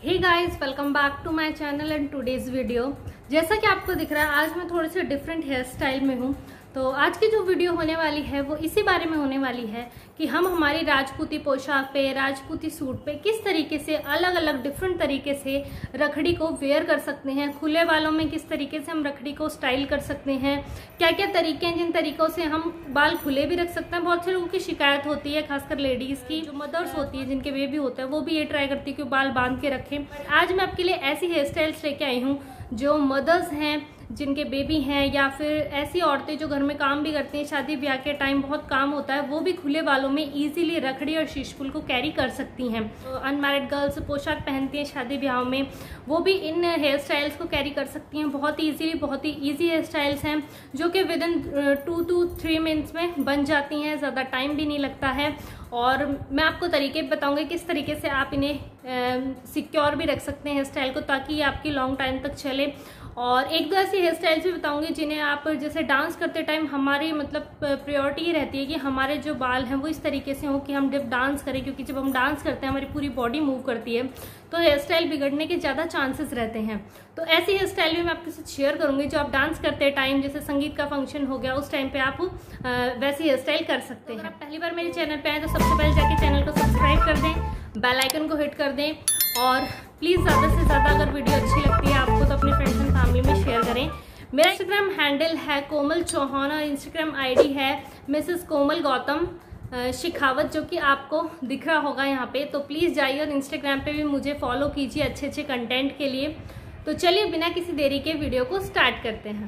Hey guys, welcome back to my channel and today's video. जैसा कि आपको दिख रहा है, आज मैं थोड़े से डिफरेंट हेयर स्टाइल में हूँ। तो आज की जो वीडियो होने वाली है वो इसी बारे में होने वाली है कि हम हमारी राजपूती पोशाक पे, राजपूती सूट पे किस तरीके से अलग अलग डिफरेंट तरीके से रखड़ी को वेयर कर सकते हैं। खुले बालों में किस तरीके से हम रखड़ी को स्टाइल कर सकते हैं, क्या क्या तरीके हैं जिन तरीकों से हम बाल खुले भी रख सकते हैं। बहुत से लोगों की शिकायत होती है, खासकर लेडीज की, जो मदर्स होती है जिनके बेबी होता है, वो भी ये ट्राई करती है कि बाल बांध के रखें। आज मैं आपके लिए ऐसी हेयर स्टाइल्स लेके आई हूँ जो मदर्स हैं, जिनके बेबी हैं, या फिर ऐसी औरतें जो घर में काम भी करती हैं, शादी ब्याह के टाइम बहुत काम होता है, वो भी खुले बालों में इजीली रखड़ी और शीशफुल को कैरी कर सकती हैं। तो अनमैरिड गर्ल्स पोशाक पहनती हैं शादी ब्याह में, वो भी इन हेयर स्टाइल्स को कैरी कर सकती हैं। बहुत ही इजीली, बहुत ही इजी हेयर स्टाइल्स हैं जो कि विद इन 2 to 3 मिनट्स में बन जाती हैं, ज़्यादा टाइम भी नहीं लगता है। और मैं आपको तरीके बताऊंगी किस तरीके से आप इन्हें सिक्योर भी रख सकते हैं हेयर स्टाइल को, ताकि ये आपकी लॉन्ग टाइम तक चले। और एक दो ऐसी हेयर स्टाइल्स भी बताऊंगी जिन्हें आप, जैसे डांस करते टाइम हमारी प्रायोरिटी ये रहती है कि हमारे जो बाल हैं वो इस तरीके से हो कि हम जब डांस करें, क्योंकि जब हम डांस करते हैं हमारी पूरी बॉडी मूव करती है, तो हेयर स्टाइल बिगड़ने के ज़्यादा चांसेस रहते हैं। तो ऐसी हेयर स्टाइल भी मैं आपके साथ शेयर करूंगी जो आप डांस करते टाइम, जैसे संगीत का फंक्शन हो गया, उस टाइम पे आप वैसी हेयर स्टाइल कर सकते हैं। अगर आप पहली बार मेरे चैनल पे आए तो सबसे पहले जाके चैनल को सब्सक्राइब कर दें, बेल आइकन को हिट कर दें, और प्लीज़ ज़्यादा से ज़्यादा अगर वीडियो अच्छी लगती है आपको तो अपने फ्रेंड्स एंड फैमिली में शेयर करें। मेरा इंस्टाग्राम हैंडल है कोमल चौहान और इंस्टाग्राम आईडी है मिसेस कोमल गौतम शिखावत, जो कि आपको दिख रहा होगा यहाँ पे। तो प्लीज़ जाइए और इंस्टाग्राम पे भी मुझे फॉलो कीजिए अच्छे अच्छे कंटेंट के लिए। तो चलिए बिना किसी देरी के वीडियो को स्टार्ट करते हैं।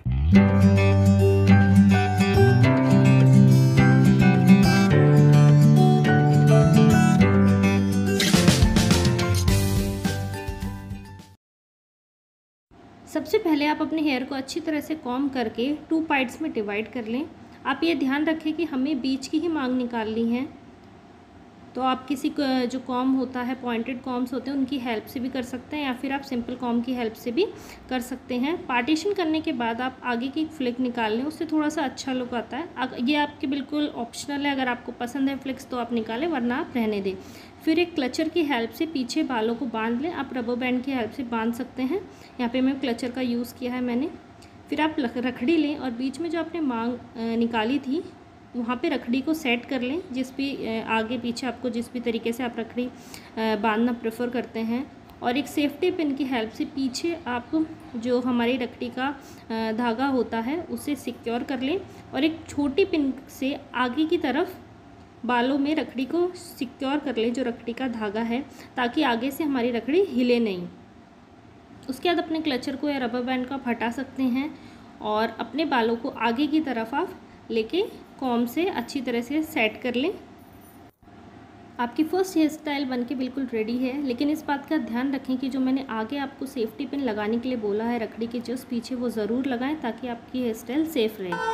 सबसे पहले आप अपने हेयर को अच्छी तरह से कॉम्ब करके 2 पार्ट्स में डिवाइड कर लें। आप ये ध्यान रखें कि हमें बीच की ही मांग निकालनी है। तो आप किसी जो कॉम्ब होता है, पॉइंटेड कॉम्ब्स होते हैं, उनकी हेल्प से भी कर सकते हैं, या फिर आप सिंपल कॉम्ब की हेल्प से भी कर सकते हैं। पार्टीशन करने के बाद आप आगे की फ्लिक निकाल लें, उससे थोड़ा सा अच्छा लुक आता है। ये आपके बिल्कुल ऑप्शनल है, अगर आपको पसंद है फ्लिक्स तो आप निकालें, वरना आप रहने दें। फिर एक क्लचर की हेल्प से पीछे बालों को बांध लें। आप रबर बैंड की हेल्प से बांध सकते हैं, यहाँ पे मैं क्लचर का यूज़ किया है मैंने। फिर आप रखड़ी लें और बीच में जो आपने मांग निकाली थी वहाँ पे रखड़ी को सेट कर लें, जिस भी आगे पीछे आपको जिस भी तरीके से आप रखड़ी बांधना प्रेफर करते हैं। और एक सेफ्टी पिन की हेल्प से पीछे आप जो हमारी रखड़ी का धागा होता है उसे सिक्योर कर लें, और एक छोटी पिन से आगे की तरफ बालों में रखड़ी को सिक्योर कर लें, जो रखड़ी का धागा है, ताकि आगे से हमारी रखड़ी हिले नहीं। उसके बाद अपने क्लचर को या रबर बैंड को आप हटा सकते हैं और अपने बालों को आगे की तरफ आप लेके कॉम्ब से अच्छी तरह से सेट कर लें। आपकी फर्स्ट हेयर स्टाइल बनके बिल्कुल रेडी है, लेकिन इस बात का ध्यान रखें कि जो मैंने आगे आपको सेफ्टी पिन लगाने के लिए बोला है रखड़ी के जस्ट पीछे, वो ज़रूर लगाएं ताकि आपकी हेयर स्टाइल सेफ रहे।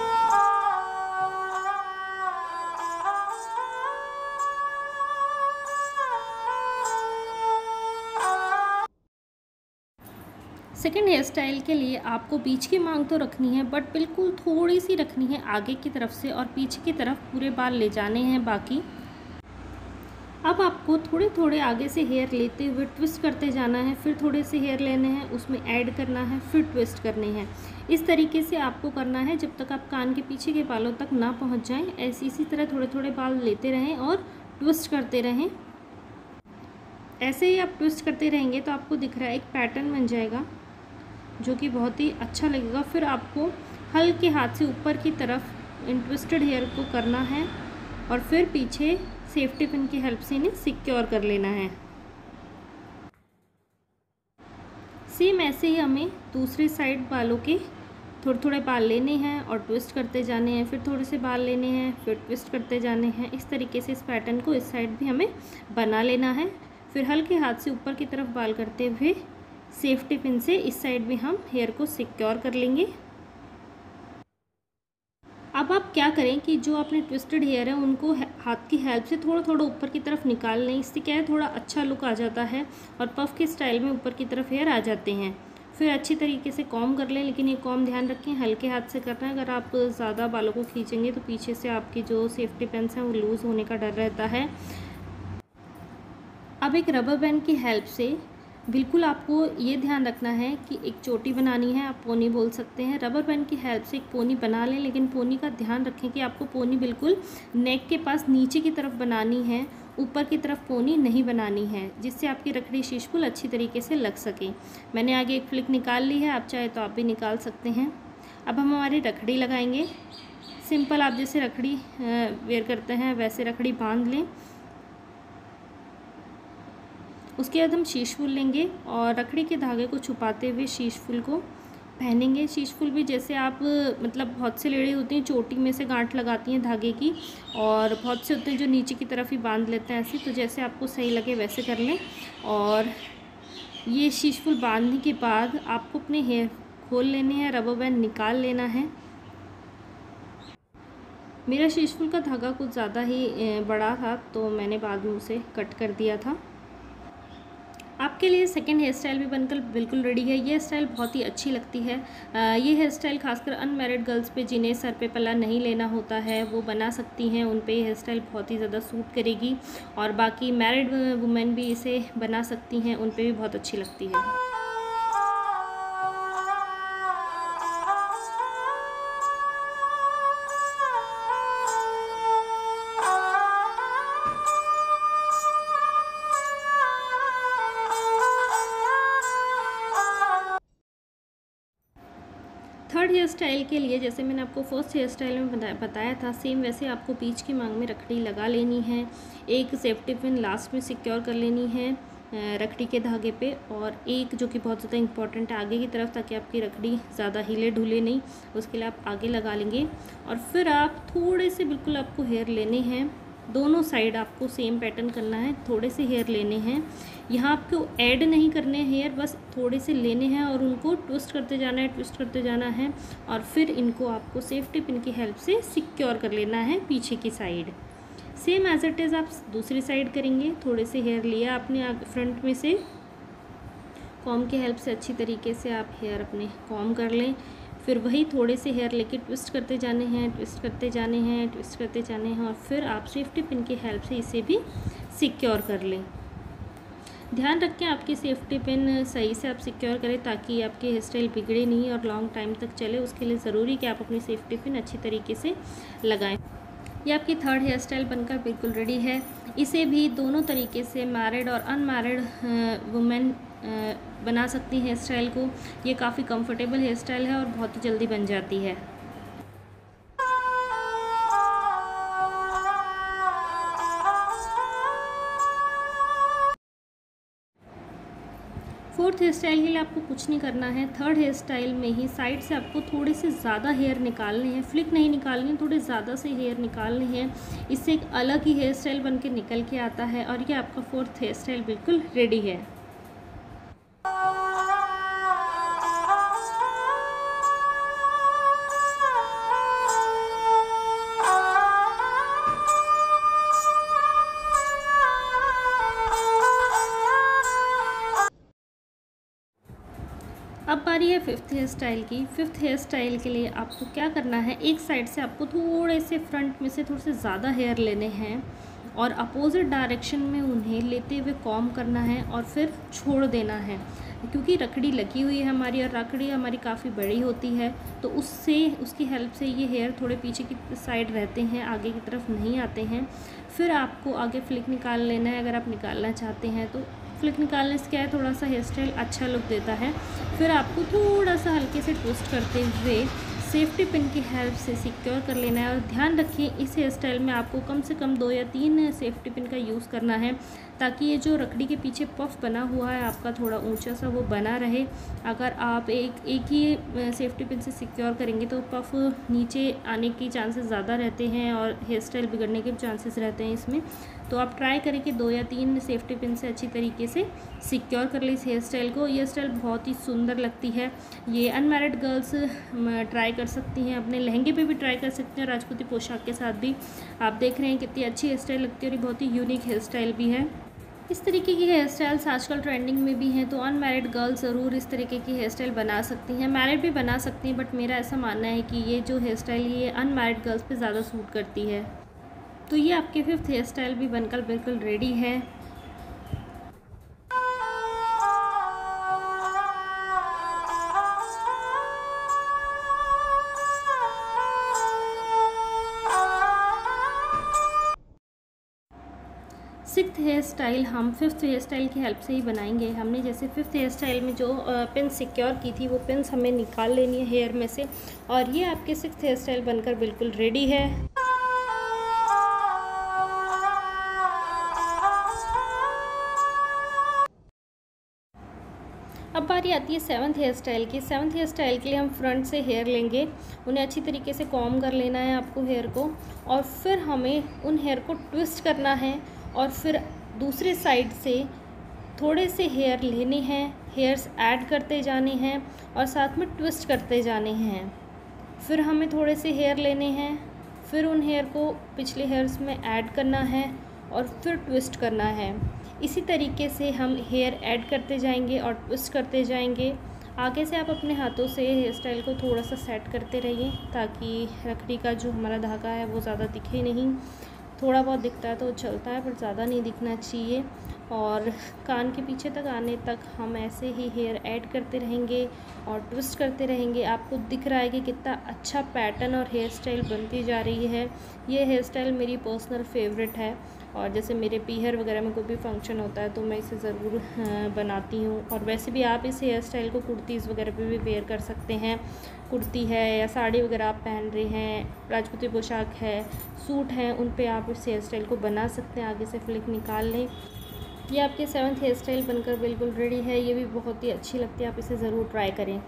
सेकेंड हेयर स्टाइल के लिए आपको बीच की मांग तो रखनी है, बट बिल्कुल थोड़ी सी रखनी है आगे की तरफ से, और पीछे की तरफ पूरे बाल ले जाने हैं बाकी। अब आपको थोड़े थोड़े आगे से हेयर लेते हुए ट्विस्ट करते जाना है, फिर थोड़े से हेयर लेने हैं, उसमें ऐड करना है, फिर ट्विस्ट करने हैं। इस तरीके से आपको करना है जब तक आप कान के पीछे के बालों तक ना पहुँच जाएँ। इसी तरह थोड़े थोड़े बाल लेते रहें और ट्विस्ट करते रहें। ऐसे ही आप ट्विस्ट करते रहेंगे तो आपको दिख रहा है एक पैटर्न बन जाएगा जो कि बहुत ही अच्छा लगेगा। फिर आपको हल्के हाथ से ऊपर की तरफ इन ट्विस्टेड हेयर को करना है, और फिर पीछे सेफ्टी पिन की हेल्प से इन्हें सिक्योर कर लेना है। सेम ऐसे ही हमें दूसरी साइड बालों के थोड़े थोड़े बाल लेने हैं और ट्विस्ट करते जाने हैं, फिर थोड़े से बाल लेने हैं, फिर ट्विस्ट करते जाने हैं। इस तरीके से इस पैटर्न को इस साइड भी हमें बना लेना है। फिर हल्के हाथ से ऊपर की तरफ बाल करते हुए सेफ्टी पिन से इस साइड भी हम हेयर को सिक्योर कर लेंगे। अब आप क्या करें कि जो आपने ट्विस्टेड हेयर है उनको हाथ की हेल्प से थोड़ा थोड़ा ऊपर की तरफ निकाल लें। इससे क्या है, थोड़ा अच्छा लुक आ जाता है और पफ के स्टाइल में ऊपर की तरफ हेयर आ जाते हैं। फिर अच्छी तरीके से कॉम्ब कर लें, लेकिन ये कॉम्ब ध्यान रखें हल्के हाथ से करना है। अगर आप ज़्यादा बालों को खींचेंगे तो पीछे से आपकी जो सेफ्टी पिन्स हैं वो लूज़ होने का डर रहता है। अब एक रबर बैंड की हेल्प से बिल्कुल आपको ये ध्यान रखना है कि एक चोटी बनानी है, आप पोनी बोल सकते हैं। रबर बैंड की हेल्प से एक पोनी बना लें, लेकिन पोनी का ध्यान रखें कि आपको पोनी बिल्कुल नेक के पास नीचे की तरफ बनानी है, ऊपर की तरफ पोनी नहीं बनानी है, जिससे आपकी रखड़ी शीशफुल अच्छी तरीके से लग सके। मैंने आगे एक फ्लिक निकाल ली है, आप चाहे तो आप भी निकाल सकते हैं। अब हम हमारी रखड़ी लगाएंगे। सिंपल आप जैसे रखड़ी वेयर करते हैं वैसे रखड़ी बांध लें। उसके बाद हम शीशफुल लेंगे और रखड़ी के धागे को छुपाते हुए शीशफुल को पहनेंगे। शीशफुल भी जैसे आप मतलब बहुत से लेडी होती हैं चोटी में से गांठ लगाती हैं धागे की, और बहुत से होते हैं जो नीचे की तरफ ही बांध लेते हैं ऐसे। तो जैसे आपको सही लगे वैसे कर लें। और ये शीशफुल बांधने के बाद आपको अपने हेयर खोल लेने हैं, रबर बैंड निकाल लेना है। मेरा शीशफुल का धागा कुछ ज़्यादा ही बड़ा था तो मैंने बाद में उसे कट कर दिया था। आपके लिए सेकंड हेयर स्टाइल भी बनकर बिल्कुल रेडी है। ये स्टाइल बहुत ही अच्छी लगती है। ये हेयर स्टाइल खासकर अनमैरिड गर्ल्स पे जिन्हें सर पे पल्ला नहीं लेना होता है वो बना सकती हैं, उन पे ये हेयर स्टाइल बहुत ही ज़्यादा सूट करेगी। और बाकी मैरिड वुमेन भी इसे बना सकती हैं, उन पे भी बहुत अच्छी लगती है। थर्ड हेयर स्टाइल के लिए जैसे मैंने आपको फर्स्ट हेयर स्टाइल में बताया था, सेम वैसे आपको बीच की मांग में रखड़ी लगा लेनी है। एक सेफ्टी पिन लास्ट में सिक्योर कर लेनी है रखड़ी के धागे पे, और एक जो कि बहुत ज़्यादा इंपॉर्टेंट है आगे की तरफ, ताकि आपकी रखड़ी ज़्यादा हिले ढूले नहीं, उसके लिए आप आगे लगा लेंगे। और फिर आप थोड़े से बिल्कुल आपको हेयर लेने हैं, दोनों साइड आपको सेम पैटर्न करना है। थोड़े से हेयर लेने हैं, यहाँ आपको ऐड नहीं करने हैं हेयर, बस थोड़े से लेने हैं और उनको ट्विस्ट करते जाना है, ट्विस्ट करते जाना है। और फिर इनको आपको सेफ्टी पिन की हेल्प से सिक्योर कर लेना है पीछे की side. Same as it is आप दूसरी साइड करेंगे। थोड़े से हेयर लिया आपने फ्रंट में से, कॉम की हेल्प से अच्छी तरीके से आप हेयर अपने कॉम कर लें। फिर वही थोड़े से हेयर लेके ट्विस्ट करते जाने हैं, ट्विस्ट करते जाने हैं, ट्विस्ट करते जाने हैं, और फिर आप सेफ्टी पिन की हेल्प से इसे भी सिक्योर कर लें। ध्यान रखें आपकी सेफ्टी पिन सही से आप सिक्योर करें ताकि आपकी हेयर स्टाइल बिगड़े नहीं और लॉन्ग टाइम तक चले। उसके लिए ज़रूरी कि आप अपनी सेफ्टी पिन अच्छी तरीके से लगाएं। ये आपकी थर्ड हेयर स्टाइल बनकर बिल्कुल रेडी है। इसे भी दोनों तरीके से मैरिड और अनमैरिड वुमेन बना सकती हैं हेयर स्टाइल को। ये काफ़ी कंफर्टेबल हेयर स्टाइल है और बहुत ही जल्दी बन जाती है। फोर्थ हेयर स्टाइल के लिए आपको कुछ नहीं करना है। थर्ड हेयर स्टाइल में ही साइड से आपको थोड़े से ज़्यादा हेयर निकालने हैं, फ्लिक नहीं निकालनी है, थोड़े ज़्यादा से हेयर निकालने हैं। इससे एक अलग ही हेयर स्टाइल बन के निकल के आता है और ये आपका फोर्थ हेयर स्टाइल बिल्कुल रेडी है। अब बारी है फिफ्थ हेयर स्टाइल की। फिफ्थ हेयर स्टाइल के लिए आपको क्या करना है, एक साइड से आपको थोड़े से फ्रंट में से थोड़े से ज़्यादा हेयर लेने हैं और अपोजिट डायरेक्शन में उन्हें लेते हुए कॉम करना है और फिर छोड़ देना है। क्योंकि रखड़ी लगी हुई है हमारी और रखड़ी हमारी काफ़ी बड़ी होती है, तो उससे उसकी हेल्प से ये हेयर थोड़े पीछे की साइड रहते हैं, आगे की तरफ नहीं आते हैं। फिर आपको आगे फ्लिक निकाल लेना है। अगर आप निकालना चाहते हैं तो फ्लिक निकालने से क्या है, थोड़ा सा हेयर स्टाइल अच्छा लुक देता है। फिर आपको थोड़ा सा हल्के से ट्विस्ट करते हुए सेफ्टी पिन की हेल्प से सिक्योर कर लेना है। और ध्यान रखिए इस हेयर स्टाइल में आपको कम से कम 2 या 3 सेफ्टी पिन का यूज़ करना है, ताकि ये जो रखड़ी के पीछे पफ बना हुआ है आपका थोड़ा ऊंचा सा वो बना रहे। अगर आप एक ही सेफ्टी पिन से सिक्योर करेंगे तो पफ नीचे आने की चांसेस ज़्यादा रहते हैं और हेयर स्टाइल बिगड़ने के चांसेस रहते हैं इसमें। तो आप ट्राई करें कि 2 या 3 सेफ्टी पिन से अच्छी तरीके से सिक्योर कर ले इस हेयर स्टाइल को। ये स्टाइल बहुत ही सुंदर लगती है। ये अनमैरिड गर्ल्स ट्राई कर सकती हैं, अपने लहंगे पे भी ट्राई कर सकते हैं, राजपूती पोशाक के साथ भी। आप देख रहे हैं कितनी अच्छी हेयर स्टाइल लगती है और ये बहुत ही यूनिक हेयर स्टाइल भी है। इस तरीके की हेयर स्टाइल्स आजकल ट्रेंडिंग में भी हैं, तो अनमैरिड गर्ल्स ज़रूर इस तरीके की हेयर स्टाइल बना सकती हैं। मैरिड भी बना सकती हैं, बट मेरा ऐसा मानना है कि ये जो हेयर स्टाइल ये अनमैरिड गर्ल्स पे ज़्यादा सूट करती है। तो ये आपके फिफ्थ हेयर स्टाइल भी बनकर बिल्कुल रेडी है। हेयर स्टाइल हम 5th हेयर स्टाइल की हेल्प से ही बनाएंगे। हमने जैसे 5th हेयर स्टाइल में जो पिन सिक्योर की थी वो पिन्स हमें निकाल लेनी है हेयर में से, और ये आपके 6th हेयर स्टाइल बनकर बिल्कुल रेडी है। अब बारी आती है 7th हेयर स्टाइल की। 7th हेयर स्टाइल के लिए हम फ्रंट से हेयर लेंगे, उन्हें अच्छी तरीके से कॉम्ब कर लेना है आपको हेयर को, और फिर हमें उन हेयर को ट्विस्ट करना है, और फिर दूसरे साइड से थोड़े से हेयर लेने हैं, हेयर्स ऐड करते जाने हैं और साथ में ट्विस्ट करते जाने हैं। फिर हमें थोड़े से हेयर लेने हैं, फिर उन हेयर को पिछले हेयर्स में ऐड करना है और फिर ट्विस्ट करना है। इसी तरीके से हम हेयर ऐड करते जाएंगे और ट्विस्ट करते जाएंगे। आगे से आप अपने हाथों से हेयर स्टाइल को थोड़ा सा सेट करते रहिए ताकि रखड़ी का जो हमारा धागा है वो ज़्यादा दिखे नहीं। थोड़ा बहुत दिखता है तो चलता है, पर ज़्यादा नहीं दिखना चाहिए। और कान के पीछे तक आने तक हम ऐसे ही हेयर ऐड करते रहेंगे और ट्विस्ट करते रहेंगे। आपको दिख रहा है कि कितना अच्छा पैटर्न और हेयर स्टाइल बनती जा रही है। ये हेयर स्टाइल मेरी पर्सनल फेवरेट है, और जैसे मेरे पीहर वगैरह में कोई भी फंक्शन होता है तो मैं इसे ज़रूर बनाती हूँ। और वैसे भी आप इस हेयर स्टाइल को कुर्तीज़ वगैरह पे भी वेयर कर सकते हैं। कुर्ती है या साड़ी वगैरह आप पहन रहे हैं, राजपूती पोशाक है, सूट हैं, उन पे आप इस हेयर स्टाइल को बना सकते हैं। आगे से फ्लिक निकाल लें। ये आपके 7th हेयर स्टाइल बनकर बिल्कुल रेडी है। ये भी बहुत ही अच्छी लगती है, आप इसे ज़रूर ट्राई करें।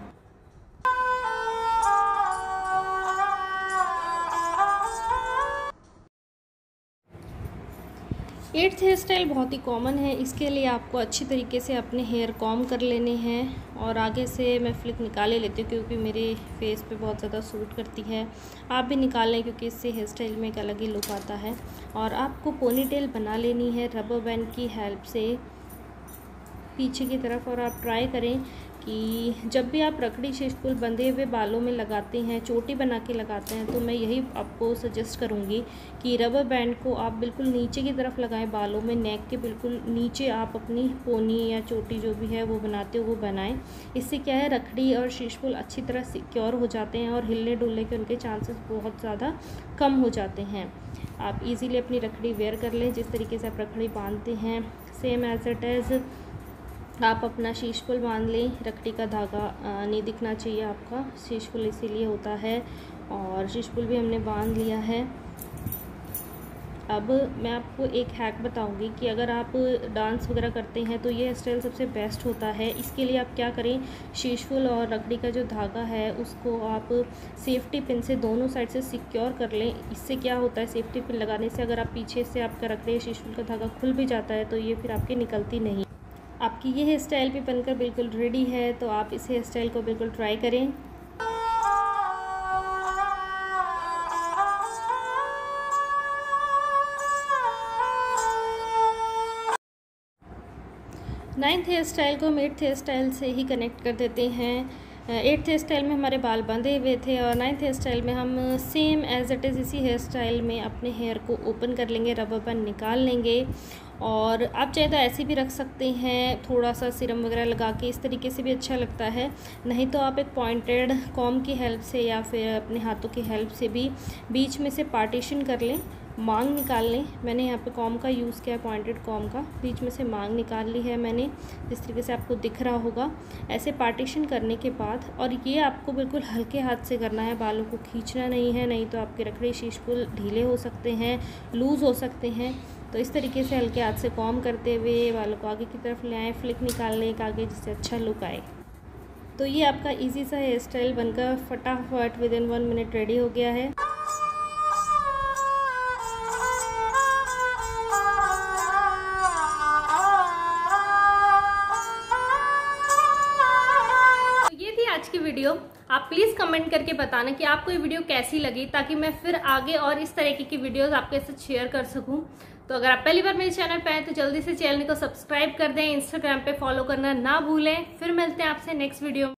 8th हेयर स्टाइल बहुत ही कॉमन है। इसके लिए आपको अच्छी तरीके से अपने हेयर कॉम्ब कर लेने हैं, और आगे से मैं फ्लिक निकाले लेती हूँ क्योंकि मेरे फेस पे बहुत ज़्यादा सूट करती है। आप भी निकाल लें क्योंकि इससे हेयर स्टाइल में एक अलग ही लुक आता है। और आपको पोनीटेल बना लेनी है रबर बैंड की हेल्प से पीछे की तरफ। और आप ट्राई करें कि जब भी आप रखड़ी शेषफूल बंधे हुए बालों में लगाते हैं, चोटी बना के लगाते हैं, तो मैं यही आपको सजेस्ट करूंगी कि रबर बैंड को आप बिल्कुल नीचे की तरफ लगाएं बालों में। नेक के बिल्कुल नीचे आप अपनी पोनी या चोटी जो भी है वो बनाते हो वो बनाएं। इससे क्या है, रखड़ी और शेषफूल अच्छी तरह सिक्योर हो जाते हैं और हिलने डुलने के उनके चांसेस बहुत ज़्यादा कम हो जाते हैं। आप इजीली अपनी रखड़ी वेयर कर लें जिस तरीके से आप रखड़ी बांधते हैं, सेम एज इट इज़ आप अपना शीशफुल बांध लें। रखड़ी का धागा नहीं दिखना चाहिए आपका, शीशफुल इसीलिए होता है। और शीशफुल भी हमने बांध लिया है। अब मैं आपको एक हैक बताऊंगी कि अगर आप डांस वगैरह करते हैं तो ये स्टाइल सबसे बेस्ट होता है। इसके लिए आप क्या करें, शीशफुल और रखड़ी का जो धागा है उसको आप सेफ्टी पिन से दोनों साइड से सिक्योर कर लें। इससे क्या होता है, सेफ्टी पिन लगाने से अगर आप पीछे से आपका रखड़ी शीशफुल का धागा खुल भी जाता है तो ये फिर आपकी निकलती नहीं। आपकी ये हेयर स्टाइल भी बनकर बिल्कुल रेडी है, तो आप इस हेयर स्टाइल को बिल्कुल ट्राई करें। नाइन्थ हेयर स्टाइल को हम 8th हेयर स्टाइल से ही कनेक्ट कर देते हैं। 8th हेयर स्टाइल में हमारे बाल बंधे हुए थे और 9th हेयर स्टाइल में हम सेम एज इट इज़ इसी हेयर स्टाइल में अपने हेयर को ओपन कर लेंगे, रबर बैंड निकाल लेंगे। और आप चाहे तो ऐसे भी रख सकते हैं, थोड़ा सा सीरम वगैरह लगा के, इस तरीके से भी अच्छा लगता है। नहीं तो आप एक पॉइंटेड कॉम्ब की हेल्प से या फिर अपने हाथों की हेल्प से भी बीच में से पार्टीशन कर लें, मांग निकाल लें। मैंने यहाँ पे कॉम्ब का यूज़ किया है, पॉइंटेड कॉम्ब का। बीच में से मांग निकाल ली है मैंने, जिस तरीके से आपको दिख रहा होगा। ऐसे पार्टीशन करने के बाद, और ये आपको बिल्कुल हल्के हाथ से करना है, बालों को खींचना नहीं है, नहीं तो आपके रखड़ी शीशफुल ढीले हो सकते हैं, लूज़ हो सकते हैं। तो इस तरीके से हल्के हाथ से कॉम्ब करते हुए बालों को आगे की तरफ ले आएँ, फ्लिक निकाल लें एक आगे, जिससे अच्छा लुक आए। तो ये आपका ईजी सा हेयर स्टाइल बनकर फटाफट विदिन 1 मिनट रेडी हो गया है। आज की वीडियो आप प्लीज़ कमेंट करके बताना कि आपको ये वीडियो कैसी लगी, ताकि मैं फिर आगे और इस तरीके की वीडियोस आपके साथ शेयर कर सकूं। तो अगर आप पहली बार मेरे चैनल पे आए तो जल्दी से चैनल को सब्सक्राइब कर दें, इंस्टाग्राम पे फॉलो करना ना भूलें। फिर मिलते हैं आपसे नेक्स्ट वीडियो।